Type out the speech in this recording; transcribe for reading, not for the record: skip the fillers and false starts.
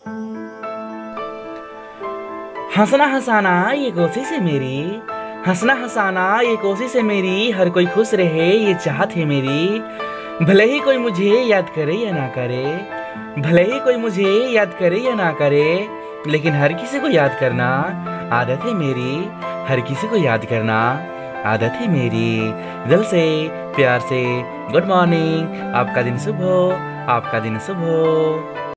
हंसना हंसाना ये कोशिश है मेरी, हंसना हंसाना ये कोशिश है मेरी, हर कोई खुश रहे ये चाहत है मेरी। भले ही कोई मुझे याद करे या ना करे, भले ही कोई मुझे याद करे या ना करे, लेकिन हर किसी को याद करना आदत है मेरी, हर किसी को याद करना आदत है मेरी। दिल से प्यार से गुड मॉर्निंग, आपका दिन शुभ हो, आपका दिन शुभ हो।